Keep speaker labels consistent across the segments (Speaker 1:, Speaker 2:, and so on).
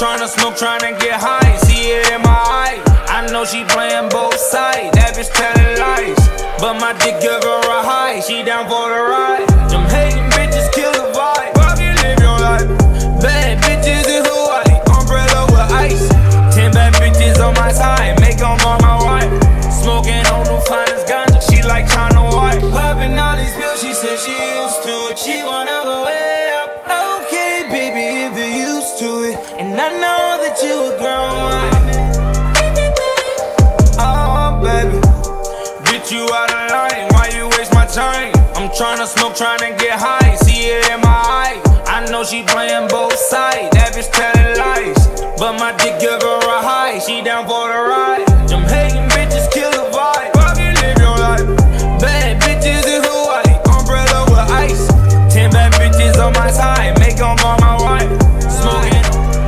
Speaker 1: tryna smoke, tryna get high, see it in my eye. I know she playing both sides, that bitch telling lies. But my dick give her a high, she down for the ride. Them hating bitches kill the vibe, fucking live your life. Bad bitches in Hawaii, umbrella with ice. 10 bad bitches on my side, make them all my wife. Smoking on the finest ganja, she like China White. Popping all these pills, she said she used to it, she wanna go way up. Okay, baby, if you're used to it, and I know that you a grown woman. Oh, baby, bitch, you out of line, why you waste my time? I'm tryna smoke, tryna get high, see it in my eye. I know she playing both sides, that bitch telling lies. But my dick give her a high, she down for the ride. Them hating bitches kill the vibe, fucking live your life. Bad bitches in Hawaii, umbrella with ice. 10 bad bitches on my side, make them all my wife. Smoking,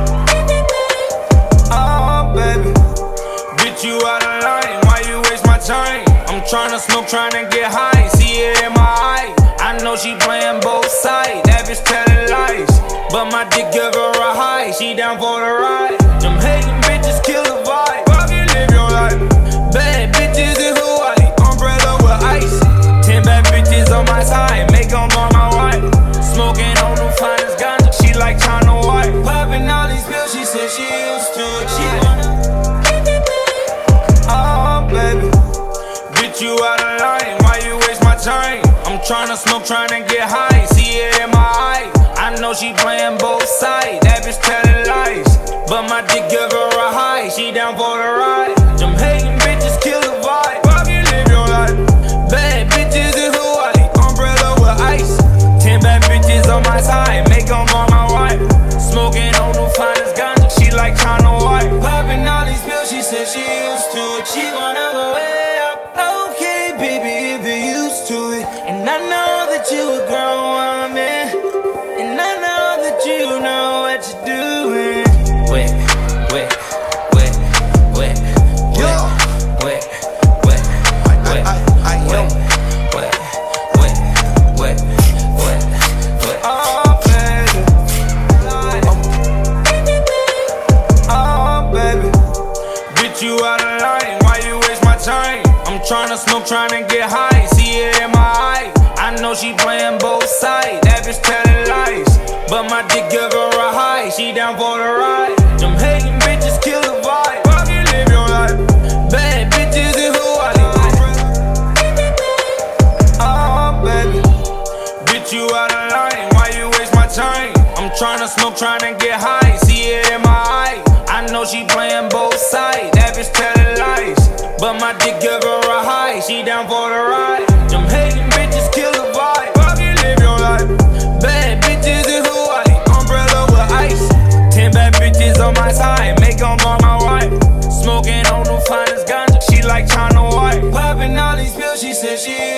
Speaker 1: oh baby, bitch, you out of line, why you waste my time? I'm tryna smoke, tryna get high, see it in my eye. I know she playing both sides, that bitch telling lies. But my dick give her a high, she down for the ride. Them hating bitches kill the vibe, fucking live your life. Bad bitches in Hawaii, umbrella with ice. 10 bad bitches on my side, make them all my wife. Smoking on the finest ganja, she like China White. Popping all these pills, she said she used to it, she wanna. Oh baby, bitch, you out of line, why you waste my time? I'm tryna smoke, tryna get high, see it in my eye. I know she playing both sides, that bitch telling lies. But my dick give her a high, she down for the ride. Them hating bitches kill the vibe, fucking live your life. Bad bitches in Hawaii, umbrella with ice. 10 bad bitches on my side, make them all my wife. Smoking on the finest ganja, she like China White. Popping all these pills, she said she used to it, she wanna go way up. Okay, baby, if you're used to it, and I know that you a grown woman, and I know that you know what you're doing. Wet, wet, wet, wet, wet, wet, wet, wet, wet, wet, wet, wet, wet. Oh baby, oh baby, bitch, you out of line, why you waste my time? I'm tryna smoke, tryna get high, see it in my eye. I know she playing both sides, that bitch telling lies. But my dick give her a high, she down for the ride. Them hating bitches kill the vibe, fucking live your life. Bad bitches in Hawaii. Oh baby, bitch, you out of line, why you waste my time? I'm tryna smoke, tryna get high, see it in my eye. I know she playing both sides, that bitch telling lies. But my dick give her a high, she down for the ride. Them hating bitches kill the vibe, fucking live your life. Bad bitches in Hawaii, umbrella with ice. 10 bad bitches on my side, make them all my wife. Smoking on the finest ganja, she like China White. Popping all these pills, she said she